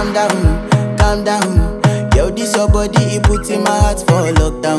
calm down, calm down. Yo, this your body, it puts in my heart for lockdown.